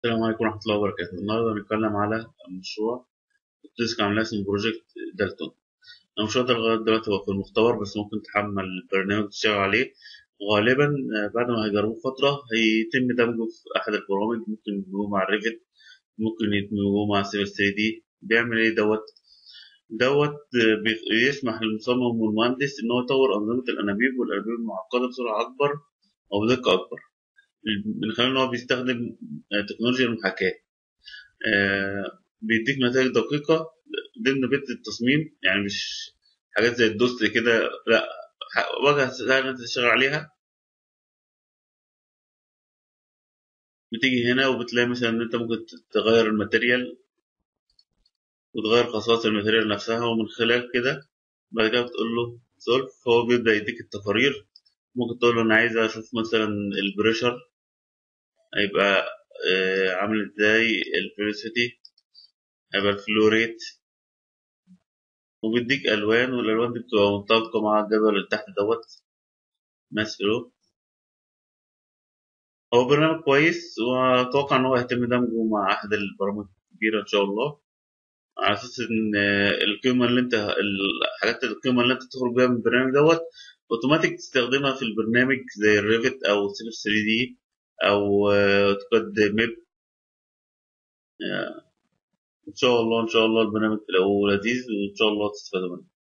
السلام عليكم ورحمة الله وبركاته. النهاردة هنتكلم على مشروع الديسك عاملاه اسمه بروجكت دالتون. المشروع ده لغاية دلوقتي هو في المختبر، بس ممكن تحمل البرنامج وتشتغل عليه. غالبا بعد ما هيجربوه فترة هيتم دمجه في أحد البرامج، ممكن يدمجوه مع الريفت، ممكن يدمجوه مع سيفل 3 دي. بيعمل ايه دوت بيسمح للمصمم والمهندس إن هو يطور أنظمة الأنابيب والأنابيب المعقدة بسرعة أكبر أو بدقة أكبر، من خلال إن هو بيستخدم تكنولوجيا المحاكاة. بيديك نتائج دقيقة ضمن بيت التصميم، يعني مش حاجات زي الدوست كده، لا، واجهة سهلة انت تشتغل عليها. بتيجي هنا وبتلاقي مثلا ان انت ممكن تغير الماتيريال وتغير خصائص الماتيريال نفسها، ومن خلال كده بعد كده بتقول له سولف، هو بيبدأ يديك التقارير. ممكن تقول له انا عايز اشوف مثلا البريشر هيبقى عامل ازاي، الفيلوسيتي هيبقى، الفلو ريت، وبيديك الوان، والالوان دي بتبقى مطابقه مع الجدول اللي تحت دوت ماس فلو. هو برنامج كويس، واتوقع ان هو هيتم دمجه مع احد البرامج الكبيره ان شاء الله، على اساس ان القيمه اللي انت الحاجات القيمه اللي انت تخرج بيها من البرنامج دوت اوتوماتيك تستخدمها في البرنامج زي الريفت او سيف 3 دي او اوتوكاد ميب. ان شاء الله البرنامج تلاقوه لذيذ، وان شاء الله تستفادوا منه.